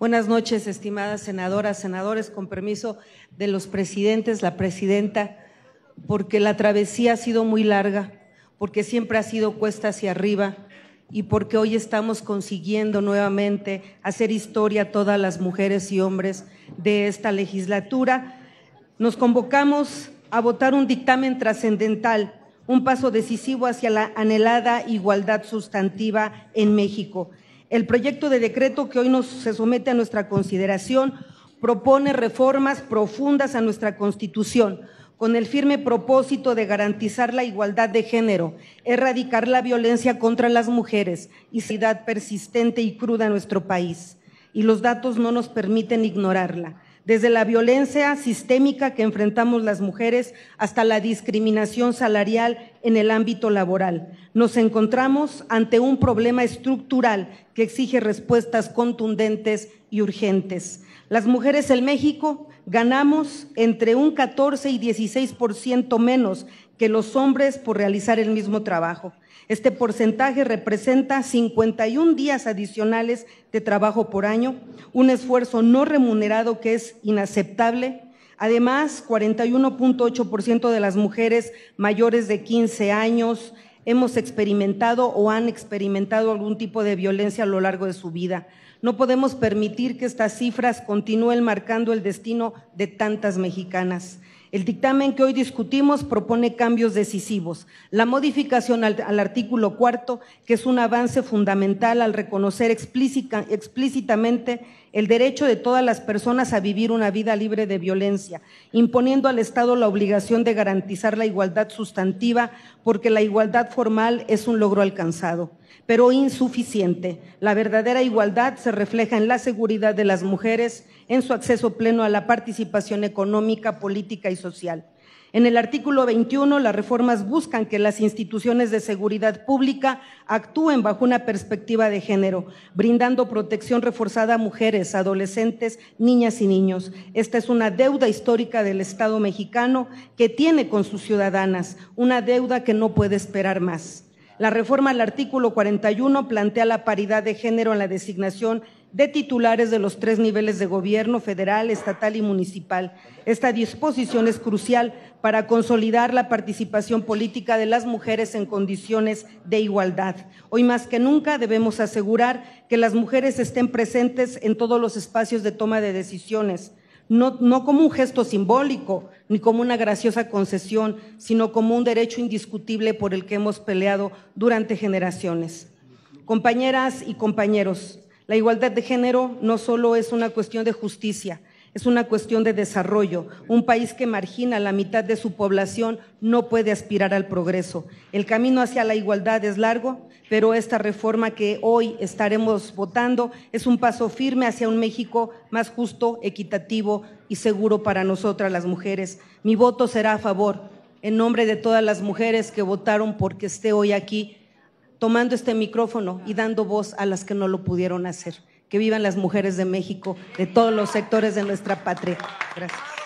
Buenas noches, estimadas senadoras, senadores, con permiso de los presidentes, la presidenta, porque la travesía ha sido muy larga, porque siempre ha sido cuesta hacia arriba y porque hoy estamos consiguiendo nuevamente hacer historia todas las mujeres y hombres de esta legislatura. Nos convocamos a votar un dictamen trascendental, un paso decisivo hacia la anhelada igualdad sustantiva en México. El proyecto de decreto que hoy se somete a nuestra consideración propone reformas profundas a nuestra Constitución, con el firme propósito de garantizar la igualdad de género, erradicar la violencia contra las mujeres y la realidad persistente y cruda en nuestro país. Y los datos no nos permiten ignorarla. Desde la violencia sistémica que enfrentamos las mujeres hasta la discriminación salarial en el ámbito laboral. Nos encontramos ante un problema estructural que exige respuestas contundentes y urgentes. Las mujeres en México ganamos entre un 14 y 16% menos que los hombres por realizar el mismo trabajo. Este porcentaje representa 51 días adicionales de trabajo por año, un esfuerzo no remunerado que es inaceptable. Además, 41.8% de las mujeres mayores de 15 años hemos experimentado o han experimentado algún tipo de violencia a lo largo de su vida. No podemos permitir que estas cifras continúen marcando el destino de tantas mexicanas. El dictamen que hoy discutimos propone cambios decisivos. La modificación al artículo 4, que es un avance fundamental al reconocer explícitamente el derecho de todas las personas a vivir una vida libre de violencia, imponiendo al Estado la obligación de garantizar la igualdad sustantiva, porque la igualdad formal es un logro alcanzado, pero insuficiente. La verdadera igualdad se refleja en la seguridad de las mujeres, en su acceso pleno a la participación económica, política y social. En el artículo 21, las reformas buscan que las instituciones de seguridad pública actúen bajo una perspectiva de género, brindando protección reforzada a mujeres, adolescentes, niñas y niños. Esta es una deuda histórica del Estado mexicano que tiene con sus ciudadanas, una deuda que no puede esperar más. La reforma al artículo 41 plantea la paridad de género en la designación de titulares de los 3 niveles de gobierno, federal, estatal y municipal. Esta disposición es crucial para consolidar la participación política de las mujeres en condiciones de igualdad. Hoy más que nunca debemos asegurar que las mujeres estén presentes en todos los espacios de toma de decisiones, no como un gesto simbólico, ni como una graciosa concesión, sino como un derecho indiscutible por el que hemos peleado durante generaciones. Compañeras y compañeros, la igualdad de género no solo es una cuestión de justicia, es una cuestión de desarrollo. Un país que margina a la mitad de su población no puede aspirar al progreso. El camino hacia la igualdad es largo, pero esta reforma que hoy estaremos votando es un paso firme hacia un México más justo, equitativo y seguro para nosotras las mujeres. Mi voto será a favor, en nombre de todas las mujeres que votaron porque esté hoy aquí, tomando este micrófono y dando voz a las que no lo pudieron hacer. Que vivan las mujeres de México, de todos los sectores de nuestra patria. Gracias.